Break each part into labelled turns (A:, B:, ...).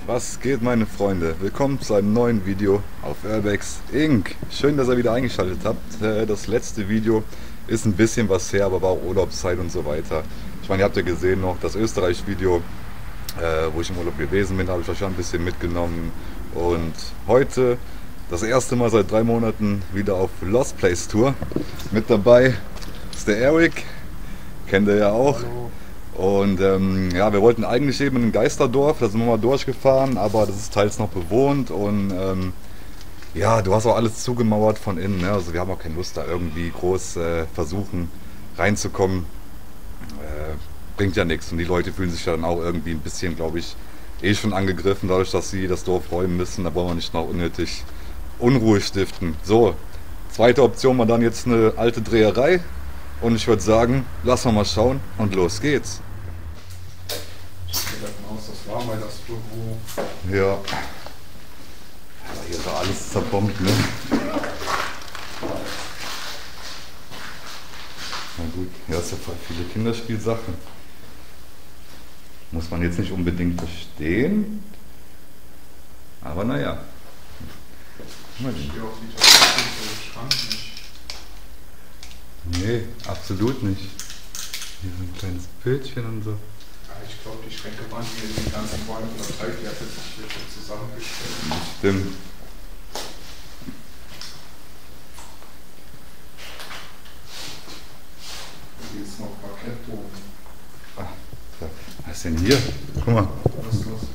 A: Was geht, meine Freunde? Willkommen zu einem neuen Video auf Urbex Inc. Schön, dass ihr wieder eingeschaltet habt. Das letzte Video ist ein bisschen was her, aber war auch Urlaubszeit und so weiter. Ich meine, ihr habt ja gesehen noch das Österreich-Video, wo ich im Urlaub gewesen bin, habe ich euch schon ein bisschen mitgenommen. Und heute das erste Mal seit 3 Monaten wieder auf Lost Place Tour. Mit dabei ist der Eric, kennt ihr ja auch.
B: Hallo.
A: Und ja, wir wollten eigentlich eben in ein Geisterdorf, da sind wir mal durchgefahren, aber das ist teils noch bewohnt und ja, du hast auch alles zugemauert von innen, ne? Also wir haben auch keine Lust da irgendwie groß versuchen reinzukommen, bringt ja nichts und die Leute fühlen sich ja dann auch irgendwie ein bisschen, glaube ich, schon angegriffen, dadurch, dass sie das Dorf räumen müssen, da wollen wir nicht noch unnötig Unruhe stiften. So, zweite Option war dann jetzt eine alte Dreherei. Und ich würde sagen, lassen wir mal schauen und los geht's.
B: Ich gehe davon aus, das war mal das Büro.
A: Ja. Aber hier ist doch alles zerbombt, ne? Na gut, hier hast du voll viele Kinderspielsachen. Muss man jetzt nicht unbedingt verstehen. Aber naja.
B: Ich stehe auf die Tastatur für den Schrank nicht.
A: Nee, absolut nicht. Hier so ein kleines Bildchen und so.
B: Ja, ich glaube, die Schränke waren hier in den ganzen Räumen verteilt. Die hat jetzt sich hier schon zusammengestellt.
A: Stimmt.
B: Hier ist noch Parkettboden.
A: Was ist denn hier? Guck mal.
B: Was ist los?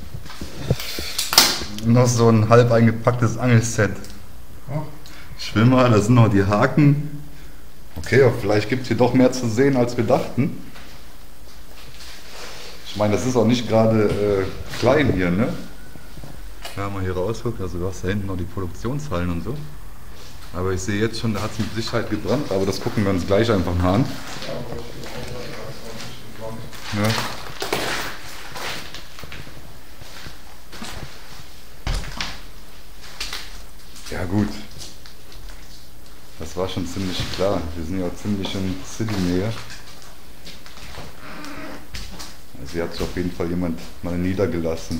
A: Noch so ein halb eingepacktes Angelset.
B: Oh,
A: Schwimmer, da sind noch die Haken. Okay, aber vielleicht gibt es hier doch mehr zu sehen, als wir dachten. Ich meine, das ist auch nicht gerade klein hier, ne? Wenn man hier rausguckt, also du hast da hinten noch die Produktionshallen und so. Aber ich sehe jetzt schon, da hat es mit Sicherheit gebrannt, aber das gucken wir uns gleich einfach mal an.
B: ja, aber ich will auch nicht, da ist auch nicht gebrannt.
A: Ja. Ja gut. Das war schon ziemlich klar. Wir sind ja auch ziemlich in City-Nähe. Also hier hat sich auf jeden Fall jemand mal niedergelassen.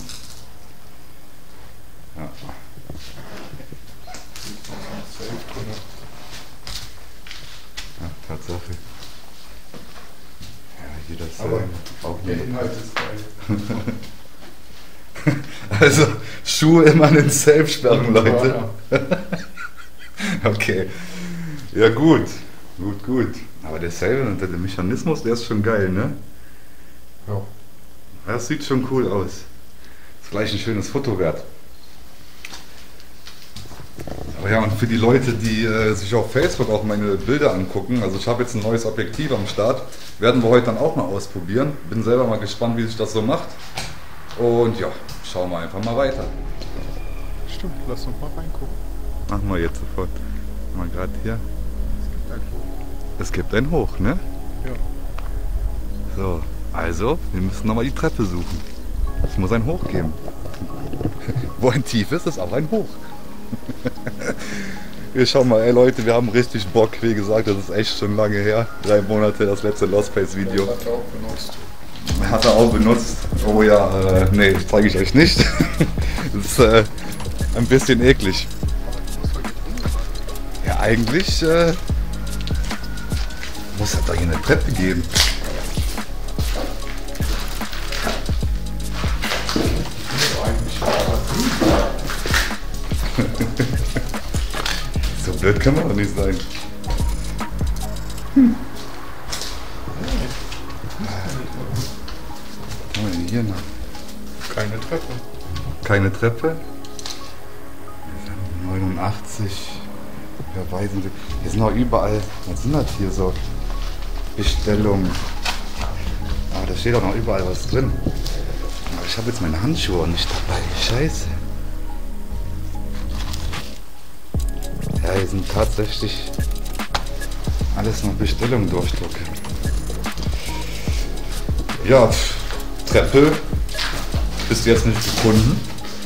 A: Ja.
B: Sieht man am Safe drin.
A: Ja, Tatsache. Ja, hier das
B: Aber
A: auch
B: der
A: nicht.
B: Inhalt ist geil.
A: Also Schuhe immer in den Safe sperren, Leute. Okay. Ja gut. Gut. Aber der Safe und der Mechanismus, der ist schon geil, ne?
B: Ja.
A: Das sieht schon cool aus. Ist gleich ein schönes Foto wert. Aber ja, und für die Leute, die sich auf Facebook auch meine Bilder angucken, also ich habe jetzt ein neues Objektiv am Start, werden wir heute dann auch mal ausprobieren. Bin selber mal gespannt, wie sich das so macht. Und ja, schauen wir einfach mal weiter.
B: Stimmt, lass uns mal reingucken.
A: Machen wir jetzt sofort. Mal gerade hier.
B: Es gibt ein Foto.
A: Es gibt ein Hoch, ne?
B: Ja.
A: So, also, wir müssen nochmal die Treppe suchen. Es muss ein Hoch geben. Wo ein Tief ist, ist auch ein Hoch. Wir schauen mal, ey Leute, wir haben richtig Bock. Wie gesagt, das ist echt schon lange her. 3 Monate, das letzte Lost Place Video.
B: Das hat er auch benutzt.
A: Hat er auch benutzt. Oh ja, nee, das zeige ich euch nicht. Das ist ein bisschen eklig. Ja, eigentlich muss es doch hier eine Treppe geben. So blöd kann man doch nicht sein. Was haben wir denn hier noch?
B: Keine Treppe.
A: Keine Treppe. 89. Verweisen Sie. Hier sind auch überall. Was sind das hier so? Bestellungen. Aber da steht auch noch überall was drin. Aber ich habe jetzt meine Handschuhe auch nicht dabei. Scheiße. Ja, hier sind tatsächlich alles noch Bestellungen durchdrucken. Ja, Treppe ist jetzt nicht gefunden.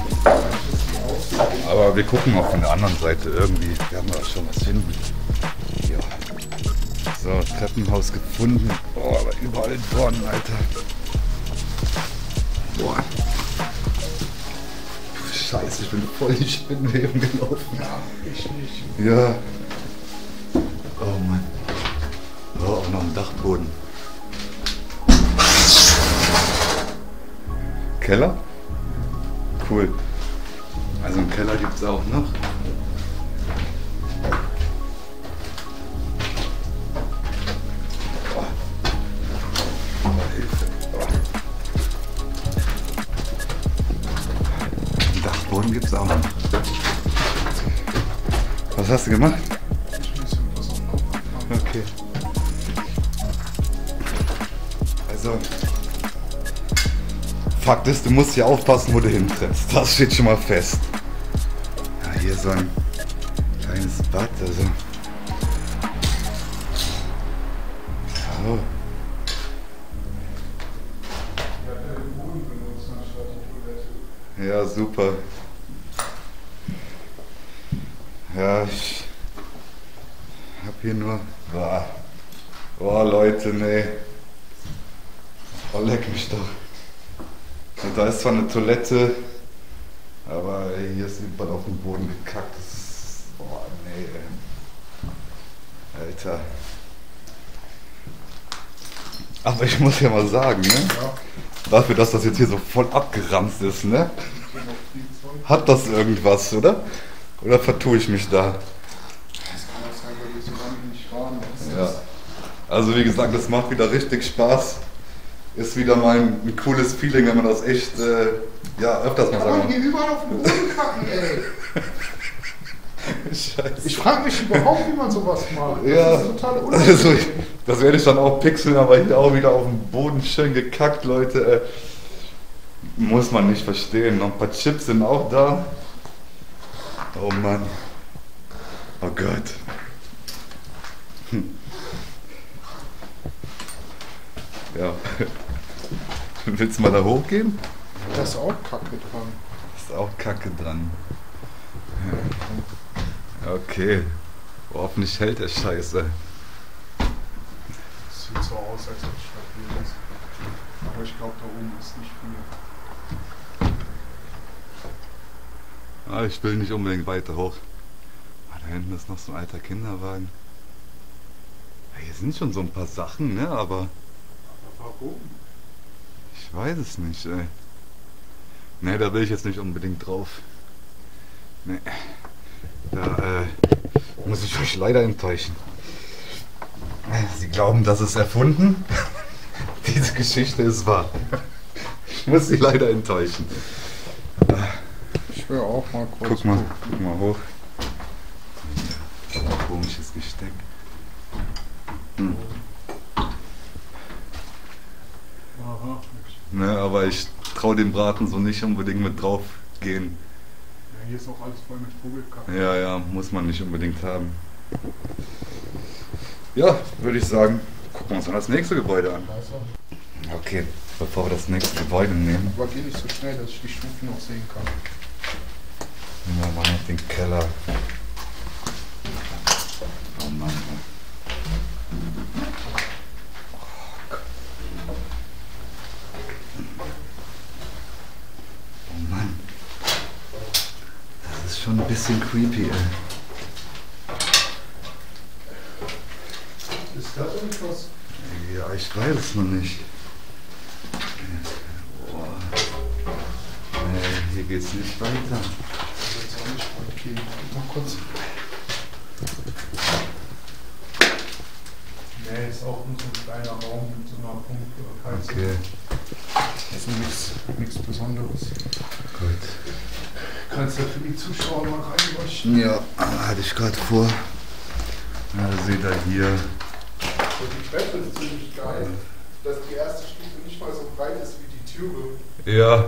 A: Aber wir gucken auch von der anderen Seite irgendwie. Wir haben da schon was finden. Ja. So, Treppenhaus gefunden. Boah, aber überall Dornen, Alter. Boah. Scheiße, ich bin voll die Spinnenweben gelaufen.
B: Ja, ich nicht.
A: Ja. Oh Mann. Oh, auch noch ein Dachboden. Keller? Cool. Also einen Keller gibt es auch noch. Den Dachboden gibt es auch noch. Was hast du gemacht?
B: Ich muss was aufmachen.
A: Okay. Also, Fakt ist, du musst hier aufpassen, wo du hintrittst. Das steht schon mal fest. Ja, hier so ein kleines Bad, also. Oh.
B: Ich habe den Boden benutzt anstatt die Toilette.
A: Ja, super. Ja, ich hab hier nur. Boah, boah Leute, nee. Oh, leck mich doch. Und da ist zwar eine Toilette, aber ey, hier ist überall auf den Boden gekackt. Das ist, boah, nee. Alter. Aber ich muss ja mal sagen, ne?
B: Ja,
A: Dafür, dass das jetzt hier so voll abgeranzt ist, ne?
B: hier noch viel Zeug.
A: Hat das irgendwas, oder? Oder vertue ich mich da?
B: Das kann auch sein, weil wir so lange nicht waren.
A: Ja. Also wie gesagt, das macht wieder richtig Spaß. Ist wieder mal ein cooles Feeling, wenn man das echt ja, öfters mal
B: Kann man
A: sagen
B: hier überall auf den Boden kacken, ey.
A: Scheiße.
B: Ich frage mich überhaupt, wie man sowas macht.
A: Ja,
B: Das ist total
A: also,
B: unangenehm.
A: das werde ich dann auch pixeln, aber hier auch wieder auf dem Boden schön gekackt, Leute. Muss man nicht verstehen. Noch ein paar Chips sind auch da. Oh Mann. Oh Gott. Ja. Willst du mal da hochgehen?
B: Da ist auch Kacke dran.
A: Ist auch Kacke dran. Ja. Okay. Hoffentlich hält der Scheiße.
B: Das sieht so aus, als ob es stabil ist. Aber ich glaube, da oben ist nicht viel.
A: Ah, ich will nicht unbedingt weiter hoch. Ah, da hinten ist noch so ein alter Kinderwagen. Ja, hier sind schon so ein paar Sachen, ne? Aber
B: Aber warum?
A: ich weiß es nicht, ey. Ne, da will ich jetzt nicht unbedingt drauf. Ne. Da muss ich euch leider enttäuschen. Sie glauben, das ist erfunden? Diese Geschichte ist wahr. Ich muss Sie leider enttäuschen.
B: Ich will auch mal kurz.
A: Guck mal hoch. Komisches Gesteck. Hm.
B: Aha.
A: Ne, aber ich traue dem Braten so nicht unbedingt mit drauf gehen.
B: Ja, hier ist auch alles voll mit Vogelkacke.
A: Ja, ja, muss man nicht unbedingt haben. Ja, würde ich sagen, gucken wir uns mal das nächste Gebäude an.
B: Weißt du?
A: Okay, bevor wir das nächste Gebäude nehmen,
B: Aber geh nicht so schnell, dass ich die Stufen noch sehen kann.
A: nehmen wir mal noch den Keller. Oh Mann. Oh Mann. Das ist schon ein bisschen creepy, ey.
B: Ist da irgendwas?
A: Ja, ich weiß es noch nicht. Boah. Nee, hier geht's nicht weiter.
B: Das ist auch nicht okay. Mal kurz. Nee, ist auch nur so ein kleiner Raum mit so einer Punktheizung.
A: Okay,
B: Also nichts Besonderes.
A: gut.
B: Kannst du für die Zuschauer mal reinwaschen?
A: Ja, hatte ich gerade vor. Ja, seht ihr hier.
B: Und die Treppe ist ziemlich geil. Dass die erste Stufe nicht mal so breit ist wie die Türe.
A: Ja.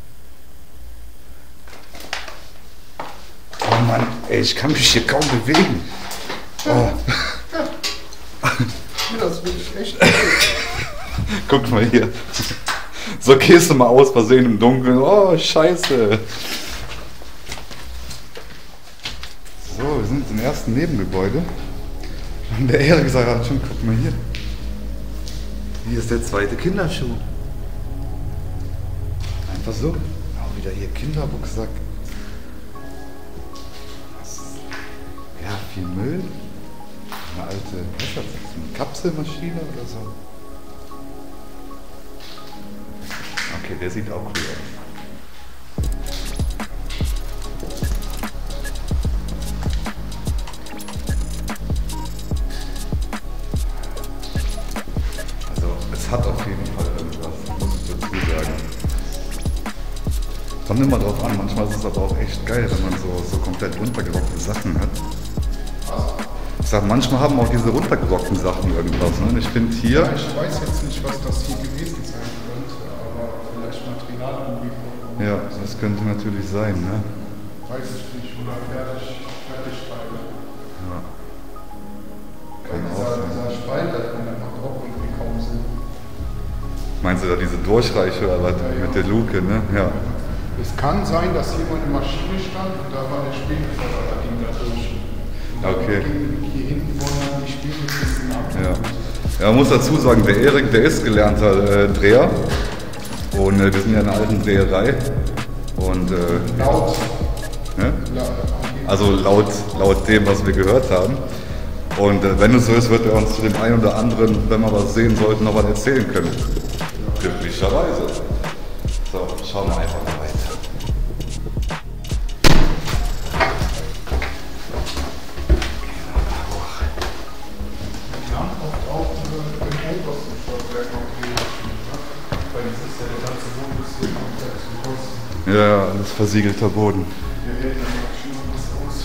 A: Oh Mann, ey, ich kann mich hier kaum bewegen. Oh.
B: Das finde ich echt
A: Guck mal hier. So gehst du mal aus Versehen im Dunkeln. Oh, scheiße. So, wir sind im ersten Nebengebäude. Und der Erik sagt gerade schon, guck mal hier. Hier ist der zweite Kinderschuh. Einfach so. Auch wieder hier Kinderrucksack. viel Müll. Eine alte, was ist das? Eine Kapselmaschine oder so? Okay, der sieht auch cool aus. Also, es hat auf jeden Fall irgendwas, muss ich dazu sagen. Kommt immer drauf an, manchmal ist es aber auch echt geil, wenn man so komplett runtergerockte Sachen hat. Ich sag, manchmal haben auch diese runtergerockten Sachen irgendwas. Ne? Ich finde hier.
B: Ja, ich weiß jetzt nicht, was das hier gewesen sein könnte, aber vielleicht Materialanlieferung.
A: Ja, das könnte natürlich sein, ne?
B: Weiß ich nicht, oder Fertigteile.
A: Ja.
B: Weil dieser Spalt, da kann einfach drauf irgendwie kaum Sinn.
A: Meinst du da diese Durchreiche oder was?
B: Ja.
A: Mit der Luke, ne? Ja.
B: Es kann sein, dass jemand in der Maschine stand und da war der Spiegelförderer, ging da durch.
A: Okay.
B: Hier hinten wollen dann die Spiegelkisten ab.
A: Ja. Ja, man muss dazu sagen, der Erik, der ist gelernter Dreher. Und wir sind ja in einer alten Dreherei. Und
B: Laut.
A: ne? Also laut dem, was wir gehört haben. Und wenn es so ist, wird er uns zu dem einen oder anderen, wenn wir was sehen sollten, noch was erzählen können. Glücklicherweise. So, schauen wir einfach mal weiter.
B: Wir haben auch im obersten Stockwerk noch die Maschine, weil das ist ja der ganze Boden ist hier komplett zum Kosten.
A: Ja, alles versiegelter Boden.
B: Wir hält die Maschine was aus.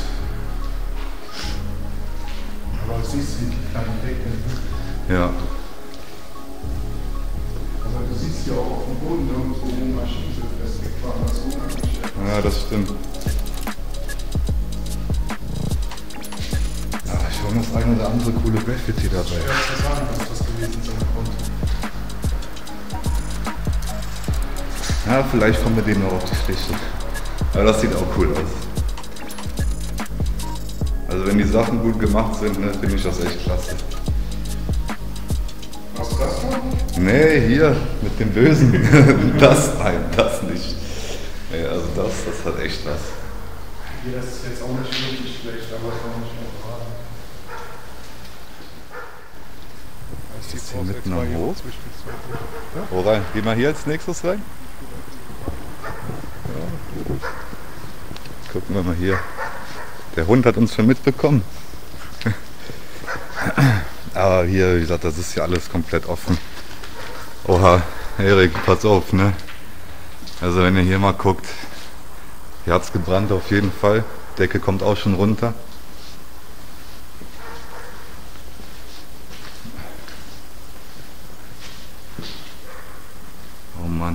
B: Aber du siehst hier die kleinen Deckel. Ne?
A: Ja.
B: Also du siehst ja auch auf dem Boden nirgendwo, wo eine Maschine so festgefahren ist.
A: Ja, das stimmt. Ja, schon das eine oder andere coole Graffiti dabei.
B: Schwer zu sagen, was das gewesen sein konnte.
A: Ja, vielleicht kommen wir dem noch auf die Schliche. Aber das sieht auch cool aus. Also wenn die Sachen gut gemacht sind, ne, finde ich das echt klasse.
B: Was ist das denn?
A: Nee, hier, mit dem Bösen. Nein, das nicht. Nee, also das hat echt was.
B: Hier, das ist jetzt auch nicht wirklich schlecht, aber auch nicht mehr gerade.
A: Jetzt hier mitten am Hof. Wo rein? Gehen wir hier als nächstes rein? Ja. Gucken wir mal hier. Der Hund hat uns schon mitbekommen. Aber hier, wie gesagt, das ist ja alles komplett offen. Oha, Erik, pass auf, ne? Also wenn ihr hier mal guckt, hier hat's gebrannt auf jeden Fall. Decke kommt auch schon runter. Oh Mann.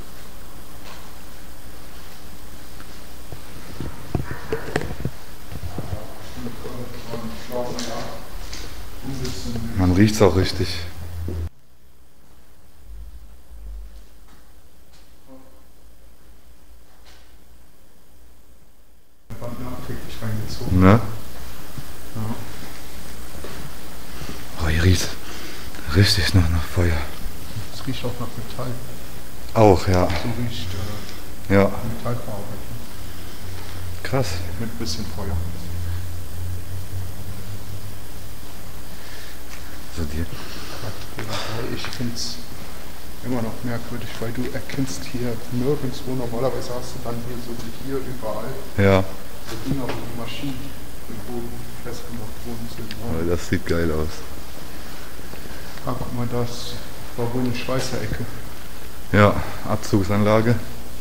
A: Man riecht's auch richtig.
B: Nachträglich reingezogen.
A: Ne?
B: Ja.
A: Oh, hier riecht richtig nach Feuer.
B: Es riecht auch nach Metall.
A: Auch, ja.
B: So riecht
A: Ja,
B: Metallverarbeitung.
A: krass.
B: Mit ein bisschen Feuer.
A: Also die,
B: Ich finde es immer noch merkwürdig, weil du erkennst hier nirgendwo, normalerweise hast du dann hier so wie hier überall
A: ja,
B: so Dinger, wo die Maschinen im Boden festgemacht worden sind.
A: aber das sieht geil aus.
B: Ah, guck mal, das war wohl eine Schweißer Ecke.
A: Ja, Abzugsanlage.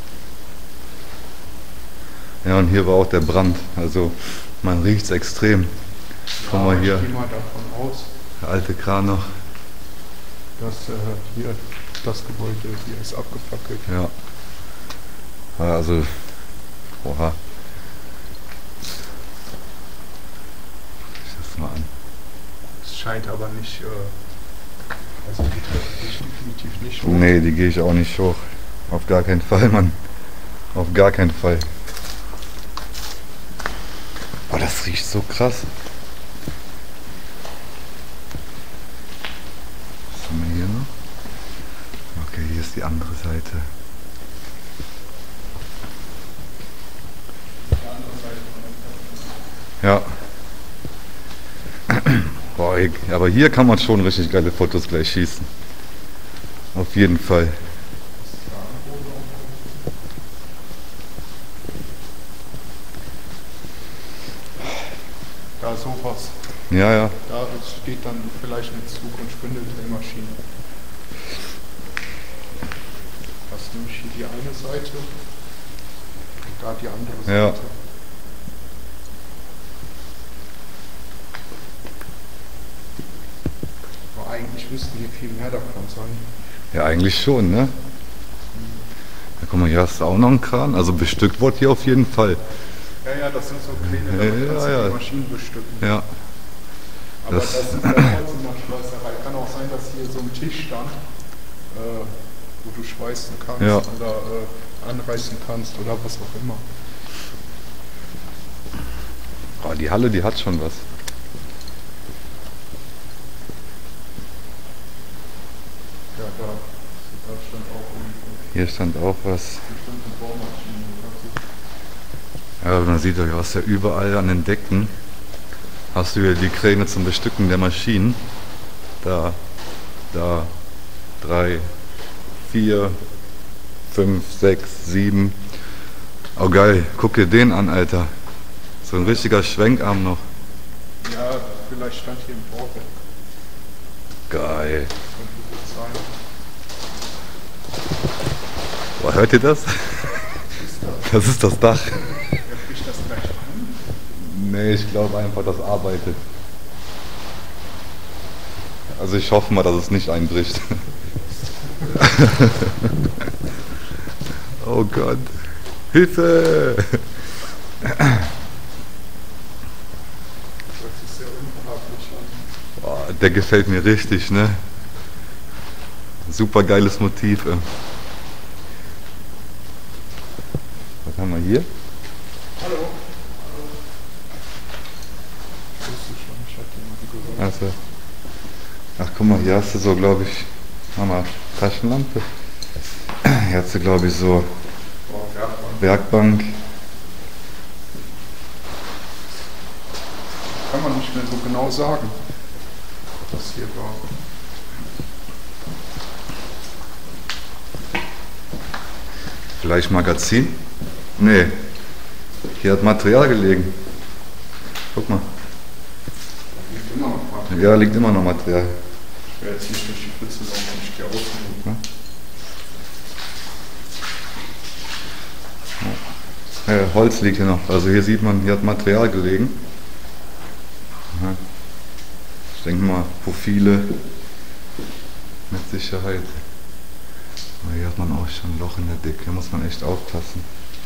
A: Ja, und hier war auch der Brand. Also man riecht es extrem. Guck mal hier,
B: Ich gehe mal davon aus,
A: der alte Kran noch.
B: dass hier das Gebäude hier ist abgefackelt.
A: Ja. Ja, also, oha. Ich das mal an.
B: Es scheint aber nicht, also die Treppe gehe ich definitiv nicht hoch.
A: Nee, die gehe ich auch nicht hoch. Auf gar keinen Fall, Mann. Auf gar keinen Fall. Boah, das riecht so krass. Was haben wir hier noch? Okay, hier ist die andere Seite. Ja. Aber hier kann man schon richtig geile Fotos gleich schießen. Auf jeden Fall.
B: Da sowas.
A: Ja, ja.
B: Da steht dann vielleicht eine Zug- und Spindeldrehmaschine. Hast nämlich hier die eine Seite und da die andere Seite.
A: Ja.
B: Aber eigentlich müssten hier viel mehr davon sein.
A: Ja, eigentlich schon, ne? Ja, guck mal, hier hast du auch noch einen Kran. Also bestückt wird hier auf jeden Fall.
B: Ja, das sind so kleine, damit kannst du die Maschinen bestücken.
A: Ja.
B: Aber das ist in der Holzimmerschweißerei. Kann auch sein, dass hier so ein Tisch stand, wo du schweißen kannst oder anreißen kannst oder was auch immer.
A: Oh, die Halle, die hat schon was.
B: Ja, da stand auch irgendwo.
A: Hier stand auch was.
B: Bestimmte Bohrmaschinen.
A: Ja, man sieht ja, was ja überall an den Decken. Hast du hier die Kräne zum Bestücken der Maschinen. Da, 3, 4, 5, 6, 7. Oh geil, guck dir den an, Alter. So ein richtiger Schwenkarm noch.
B: Ja, vielleicht stand hier im Bauwerk.
A: Geil.
B: Könnte gut sein.
A: Boah, hört ihr das? Das ist das Dach.
B: Ja, bricht das gleich an?
A: Nee, ich glaube einfach, das arbeitet. Also ich hoffe mal, dass es nicht einbricht. Oh Gott. Hilfe!
B: Das ist sehr unbehaglich an.
A: Boah, der gefällt mir richtig, ne? Super geiles Motiv. Was haben wir hier?
B: Hallo. Das ist schon, ich hatte mal gehört.
A: Also, ach guck mal, hier hast du so, glaube ich, Mama, Taschenlampe. Hier hast du, glaube ich, so Werkbank.
B: Kann man nicht mehr so genau sagen, was hier war.
A: Vielleicht Magazin? Nee. Hier hat Material gelegen. Guck mal.
B: Liegt immer noch mal.
A: Ja, liegt immer noch Material.
B: Ich werde jetzt nicht durch die Pfütze laufen, ich gehe außen.
A: Holz liegt hier noch. Also hier sieht man, hier hat Material gelegen. Aha. Ich denke mal, Profile mit Sicherheit. Aber hier hat man auch schon ein Loch in der Decke. Hier muss man echt aufpassen.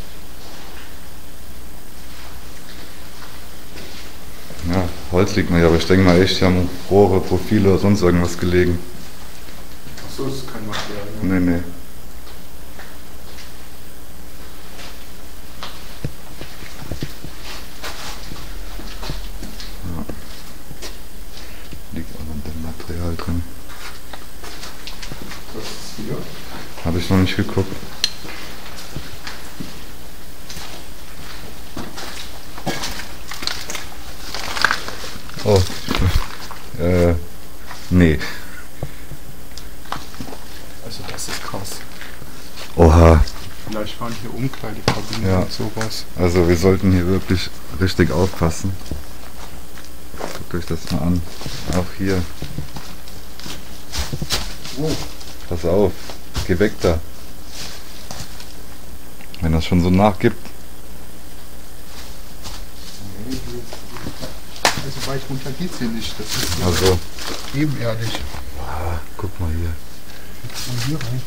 A: Ja, Holz liegt noch hier, aber ich denke mal echt, hier haben Rohre, Profile oder sonst irgendwas gelegen.
B: Achso, das ist kein Material. Ne?
A: Nee. Ja. Liegt auch noch ein Material drin.
B: Was ist hier?
A: Habe ich noch nicht geguckt. Oh. Nee.
B: Also das ist krass.
A: Oha.
B: Vielleicht waren hier Umkleidekabinen
A: Ja.
B: und sowas.
A: Also wir sollten hier wirklich richtig aufpassen. Guckt euch das mal an. Auch hier.
B: Wow.
A: Pass auf. Geh weg da. Wenn das schon so nachgibt.
B: Also weit runter geht's hier nicht. Das ist ja
A: Also.
B: ebenerdig.
A: Ah, guck mal hier.
B: Jetzt mal hier rein.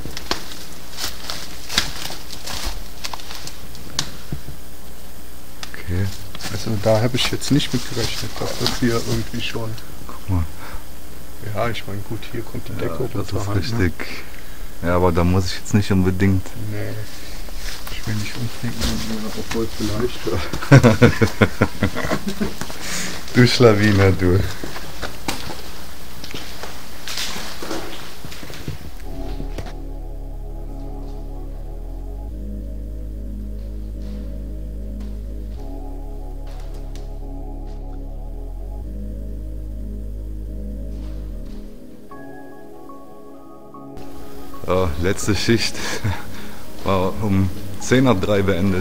A: Okay.
B: Also da habe ich jetzt nicht mit gerechnet, dass das hier irgendwie schon.
A: Guck mal.
B: Ja, ich meine, gut, hier kommt die Decke
A: Ja, das
B: runter
A: ist
B: halt,
A: richtig. Ja, aber da muss ich jetzt nicht unbedingt.
B: Nee. Ich will nicht umknicken, obwohl vielleicht.
A: Du Schlawiner, du. Letzte Schicht war um 10 nach 3 beendet.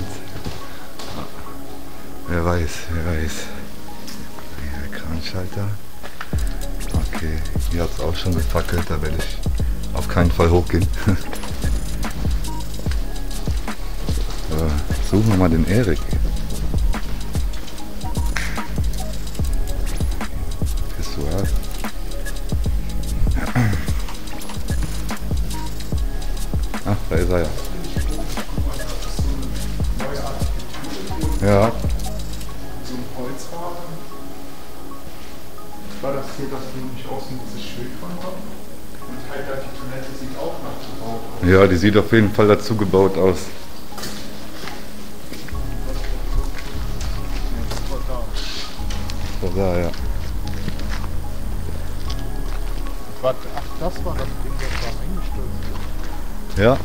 A: Wer weiß, wer weiß. Hier, Kranschalter. Okay, hier hat es auch schon gefackelt, da werde ich auf keinen Fall hochgehen. Suchen wir mal den Erik. Pissoir. Ach, da ist er ja. Ja.
B: So ein Holzrahmen. War das hier, dass du nicht außen dieses Schild dran hast? Und halt die Toilette sieht auch nachgebaut aus.
A: Ja, die sieht auf jeden Fall dazu gebaut aus. Das war da, ja.
B: Warte, ach, das war das Ding, das war eingestürzt.
A: Ja.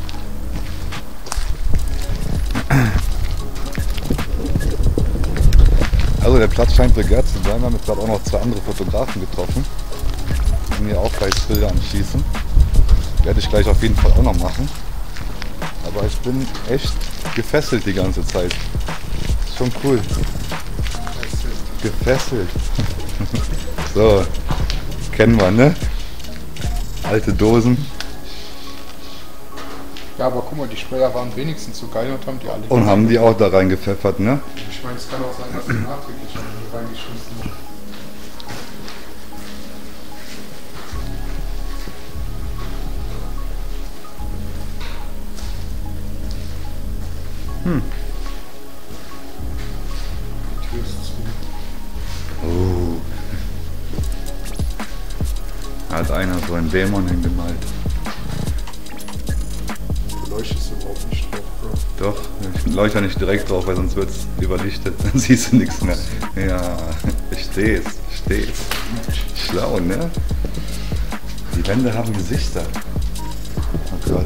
A: Also der Platz scheint begehrt zu sein. Wir haben jetzt gerade auch noch 2 andere Fotografen getroffen. Die mir auch gleich Bilder anschießen. Werde ich gleich auf jeden Fall auch noch machen. Aber ich bin echt gefesselt die ganze Zeit. Ist schon cool. Gefesselt. So, kennen wir, ne? Alte Dosen.
B: Ja, aber guck mal, die Sprayer waren wenigstens so geil und haben die alle...
A: Und haben die auch da reingepfeffert, ne?
B: Ich meine, es kann auch sein, dass die nachträglich schon reingeschmissen haben. Die Tür ist zu.
A: Oh. Da hat einer so einen Dämon hingemalt.
B: Du leuchtest überhaupt nicht drauf, Bro.
A: Doch, ich leuchte nicht direkt drauf, weil sonst wird es überlichtet. Dann siehst du nichts mehr. Ja, ich steh's. Schlau, ne? Die Wände haben Gesichter. Oh Gott.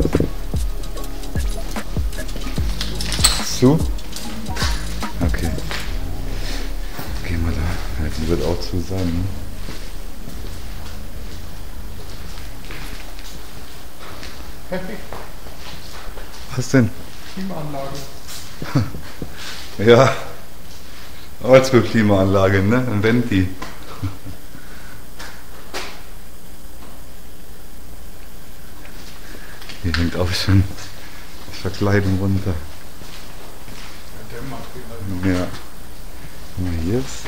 A: Zu? Okay. Gehen wir da. Ja, die wird auch zu sein, ne?
B: Heftig.
A: Was denn?
B: Klimaanlage.
A: Ja. Ortsbeklimaanlage, ne? Ein Venti. Hier hängt auch schon das Verkleiden runter. Ja. Guck mal, hier ist.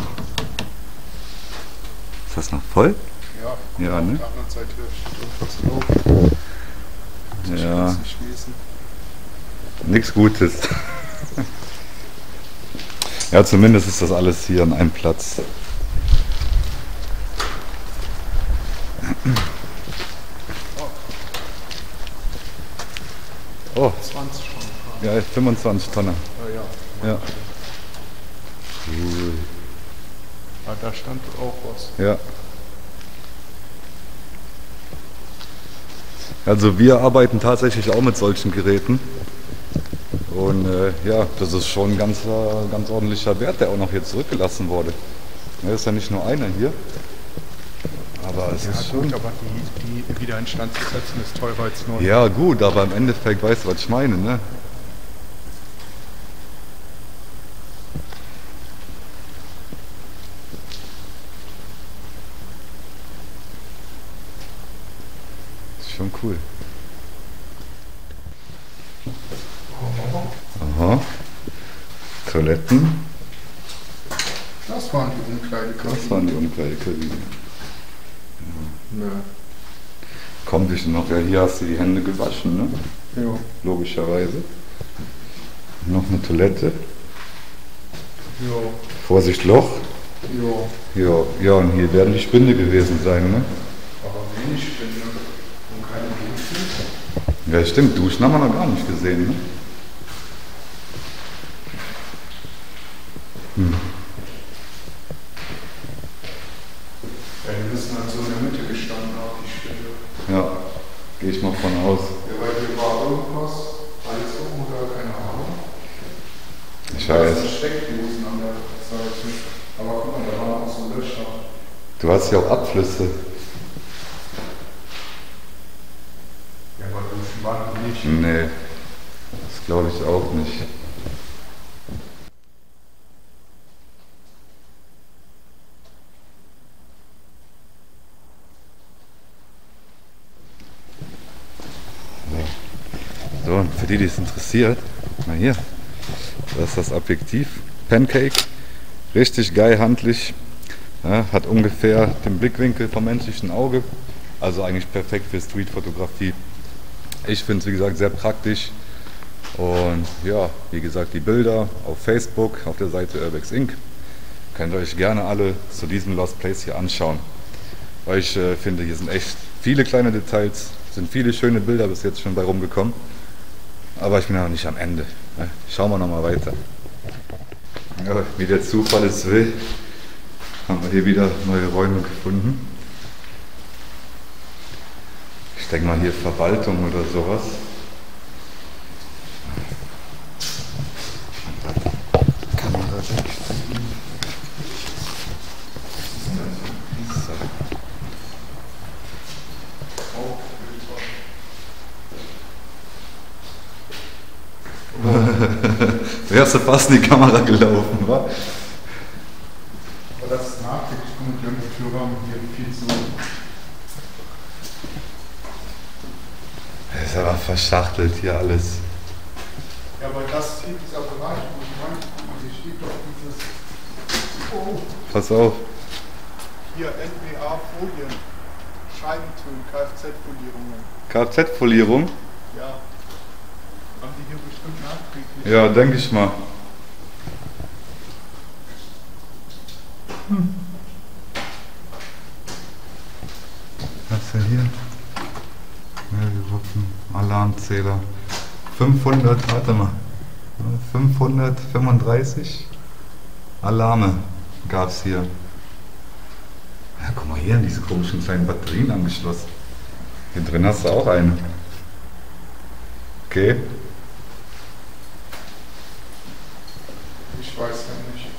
A: Ist das noch voll?
B: Ja,
A: Ja, ne?
B: auf der anderen Seite steht irgendwas drauf.
A: Ja.
B: Schließen.
A: Nichts Gutes. Ja, zumindest ist das alles hier an einem Platz. Oh,
B: 20 schon.
A: ja, 25 Tonner.
B: Ja.
A: Ja. Cool.
B: Ah, da stand auch was.
A: Ja. Also wir arbeiten tatsächlich auch mit solchen Geräten. Und ja, das ist schon ein ganz ordentlicher Wert, der auch noch hier zurückgelassen wurde. Ja, ist ja nicht nur einer hier. Aber es
B: Ja,
A: ist
B: gut,
A: schon...
B: aber die wieder instand zu setzen ist teurer als neu.
A: Ja gut, aber im Endeffekt weißt du, was ich meine, ne? Ist schon cool. Aha. Toiletten.
B: Das waren die Umkleidekabinen.
A: Das waren die Umkleidekabinen.
B: Ja.
A: Kommt dich noch, ja, hier hast du die Hände gewaschen, ne?
B: Ja.
A: Logischerweise. Noch eine Toilette.
B: Ja.
A: Vorsicht, Loch.
B: Ja.
A: Ja, ja, und hier werden die Spinde gewesen sein, ne?
B: Aber wenig Spinde und keine Duschen.
A: Ja, stimmt, Duschen haben wir noch gar nicht gesehen, ne?
B: Ja, die müssen halt so in der Mitte gestanden haben, die Spinde.
A: Ja, gehe ich mal von aus.
B: Ja, weil hier war irgendwas, Heizung oder keine Ahnung.
A: Ich
B: Da
A: weiß.
B: sind Steckdosen an der Seite. Aber guck mal, da waren auch so Löcher.
A: Du hast ja auch Abflüsse.
B: Ja, Wand nicht.
A: Nee, das glaube ich auch nicht. So, und für die, die es interessiert, mal hier, das ist das Objektiv, Pancake, richtig geil handlich, ja, hat ungefähr den Blickwinkel vom menschlichen Auge, also eigentlich perfekt für Streetfotografie. Ich finde es, wie gesagt, sehr praktisch und ja, wie gesagt, die Bilder auf Facebook, auf der Seite Urbex Inc. könnt ihr euch gerne alle zu diesem Lost Place hier anschauen, weil ich finde, hier sind echt viele kleine Details, sind viele schöne Bilder bis jetzt schon bei rumgekommen. Aber ich bin ja noch nicht am Ende. Schauen wir noch mal weiter. Ja, wie der Zufall es will, haben wir hier wieder neue Räume gefunden. Ich denke mal hier Verwaltung oder sowas. Kamera wegstellen. Wärst du fast in die Kamera gelaufen, wa?
B: Aber das ist nachträglich und die Türrahmen hier viel zu.
A: Das ist aber verschachtelt hier alles.
B: Ja, aber das hier, dieser Bereich, wo ich reinkomme, hier steht doch dieses. Oh,
A: Pass auf.
B: hier NWA-Folien, Scheibentönen, Kfz-Folierungen.
A: Kfz-Folierung?
B: Ja. Haben die hier bestimmt nachträglich?
A: Ja, denke ich mal. Was ist denn hier? Meldegruppen, Alarmzähler. 500, warte mal. 535 Alarme gab es hier. Ja, guck mal hier an diese komischen kleinen Batterien angeschlossen. Hier drin hast du auch eine. Okay.
B: Ich weiß ja nicht.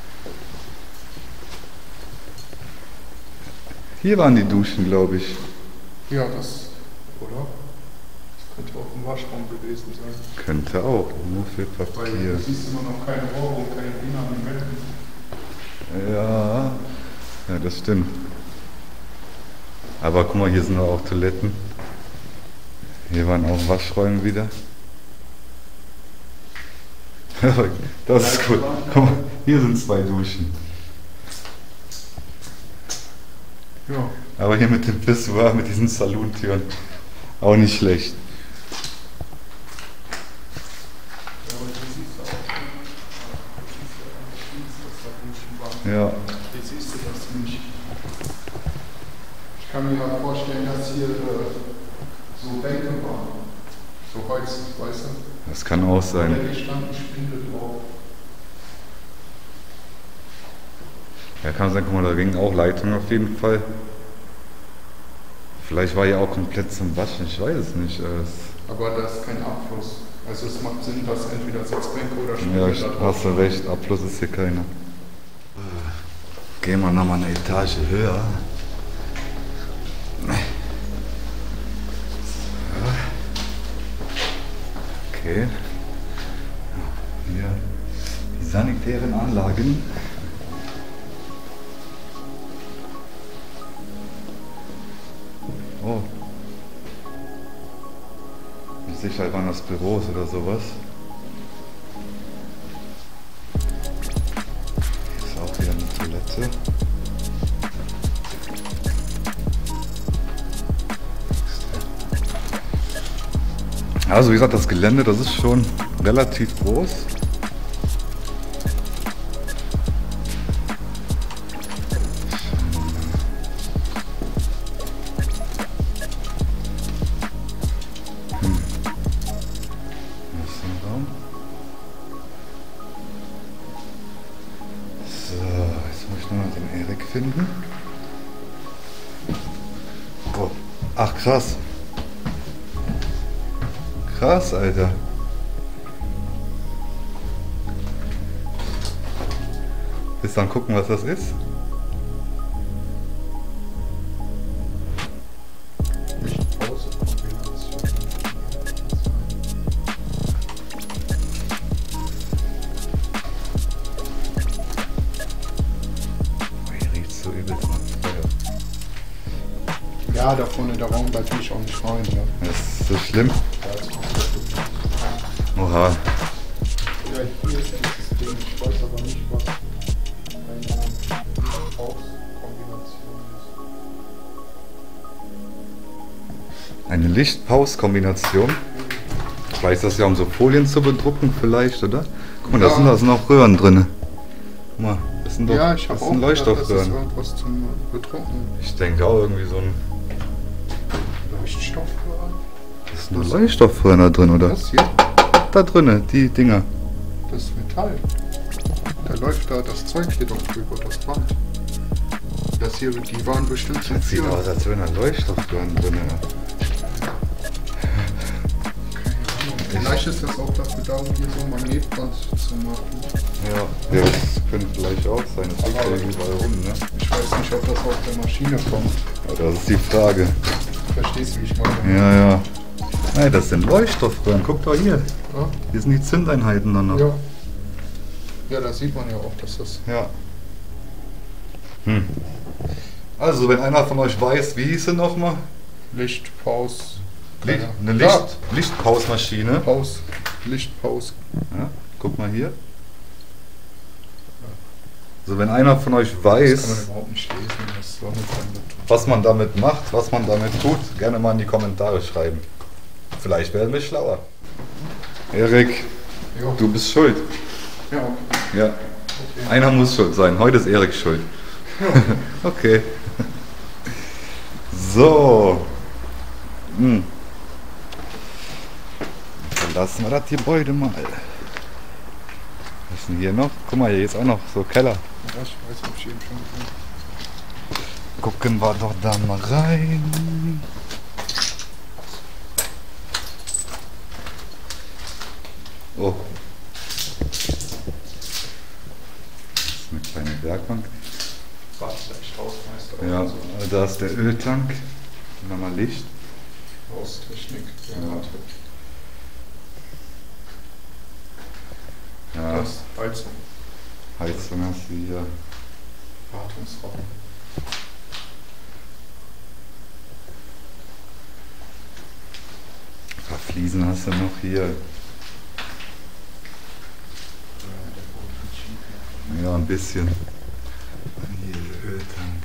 A: Hier waren die Duschen, glaube ich.
B: Ja, das, oder? Das könnte auch im Waschraum gewesen sein.
A: Könnte auch, nur für
B: Weil
A: Papier.
B: du siehst immer noch keine Rohre und keine Dinger an den Wänden.
A: Ja, ja, das stimmt. Aber guck mal, hier sind auch Toiletten. Hier waren auch Waschräume wieder. Das ist cool. Guck mal, hier sind 2 Duschen.
B: Ja.
A: Aber hier mit dem Pissoir, mit diesen Saluntüren, auch nicht schlecht.
B: Ja, aber hier siehst du auch, dass da Duschen waren.
A: Ja,
B: Hier siehst du das nicht. Ich kann mir mal vorstellen, dass hier so Bänke waren. So Holz, weißt du?
A: das kann auch sein.
B: Oder hier stand ein Spindel drauf.
A: Ja, kann sein, guck mal, da ging auch Leitung auf jeden Fall. Vielleicht war hier auch komplett zum Waschen, ich weiß es nicht.
B: Aber da ist kein Abfluss. Also es macht Sinn, dass entweder Sitzbänke oder
A: Ja,
B: Spindel da drauf
A: hast du recht, Abfluss ist hier keiner. Gehen wir nochmal eine Etage höher. Okay. Hier die sanitären Anlagen. Oh. Mit Sicherheit waren das Büros oder sowas. Hier ist auch wieder eine Toilette. Also wie gesagt, das Gelände, das ist schon relativ groß. Das ist ein Raum. So, jetzt muss ich nur noch den Erik finden. Oh. Ach krass. Krass, Alter. Willst du dann gucken, was das ist?
B: Licht-Pause-Kombination. Ja, da vorne der Raum, da gehe ich auch nicht rein. Ne?
A: Das ist so schlimm.
B: Ja, das ist
A: Oha.
B: ja, hier ist dieses Ding, ich weiß aber nicht, was eine Licht-Aus-Kombination ist.
A: Eine Licht-Paus-Kombination. Ich weiß das ja, um so Folien zu bedrucken vielleicht, oder? Guck mal, da sind auch Röhren drin. Guck mal, das sind doch
B: Ja, ich habe
A: das
B: auch
A: sind
B: gedacht, das ist
A: Leuchtstoffröhren.
B: irgendwas zum Bedrucken.
A: Ich denke auch irgendwie so ein...
B: Leuchtstoffröhren?
A: Das sind nur Leuchtstoffröhren da drin, oder?
B: Das hier?
A: Da drinnen, die Dinger.
B: Das ist Metall. Da läuft da, das Zeug hier doch drüber, das Band. Das hier, die waren bestimmt zum
A: Das sieht
B: Führen.
A: aus, als wären da Leuchtstoffröhren drin.
B: Vielleicht ist das auch dafür da, um hier so ein Magnetband zu machen.
A: Ja, das könnte vielleicht auch sein. Das liegt ja überall rum, ne?
B: Ich weiß nicht, ob das aus der Maschine kommt.
A: Ja, das ist die Frage.
B: Verstehst du, wie ich meine?
A: Ja, ja. Nein, das sind Leuchtstoffröhren. Guck doch hier.
B: Ja?
A: Hier sind die Zündeinheiten dann noch.
B: Ja. Ja, da sieht man ja auch, dass das...
A: Ja. Also, wenn einer von euch weiß, wie hieß sie nochmal?
B: Lichtpaus...
A: Eine Lichtpausmaschine.
B: Paus. Lichtpaus.
A: Ja, guck mal hier. So, wenn einer von euch
B: Das kann man
A: weiß,
B: überhaupt nicht lesen. Das soll man damit.
A: was man damit macht, was man damit tut, gerne mal in die Kommentare schreiben. Vielleicht werden wir schlauer. Erik,
B: Ja.
A: du bist schuld.
B: Ja.
A: Ja.
B: Okay.
A: Einer muss schuld sein. Heute ist Erik schuld. Okay. So. Verlassen wir das Gebäude mal. Was ist denn hier noch? Guck mal, hier ist auch noch so Keller.
B: Ja, ich weiß, ob ich eben schon gesehen.
A: Gucken wir doch da mal rein. Oh. Das ist eine kleine Werkbank.
B: War vielleicht Hausmeister.
A: Ja,
B: oder so.
A: da ist der Öltank. Nochmal Licht.
B: Haustechnik.
A: Ja.
B: Ja.
A: Ja,
B: Das Heizung.
A: Heizung hast du hier.
B: Wartungsraum.
A: Ein paar Fliesen hast du noch hier. Ja, ein bisschen. Und hier der Öltank.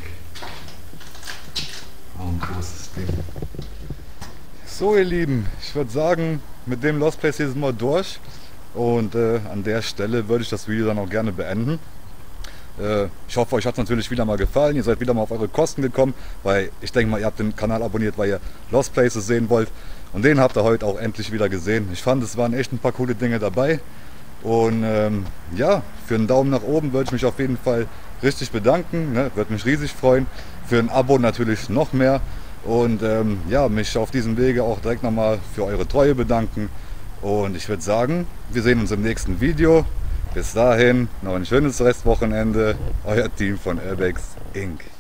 A: Auch ein großes Ding. So ihr Lieben, ich würde sagen, mit dem Lost Place hier sind wir durch. Und an der Stelle würde ich das Video dann auch gerne beenden. Ich hoffe, euch hat es natürlich wieder mal gefallen. Ihr seid wieder mal auf eure Kosten gekommen, weil ich denke mal, ihr habt den Kanal abonniert, weil ihr Lost Places sehen wollt. Und den habt ihr heute auch endlich wieder gesehen. Ich fand, es waren echt ein paar coole Dinge dabei. Und ja, für einen Daumen nach oben würde ich mich auf jeden Fall richtig bedanken. Ne? Würde mich riesig freuen. Für ein Abo natürlich noch mehr. Und ja, mich auf diesem Wege auch direkt nochmal für eure Treue bedanken. Und ich würde sagen, wir sehen uns im nächsten Video. Bis dahin, noch ein schönes Restwochenende. Euer Team von Airbags Inc.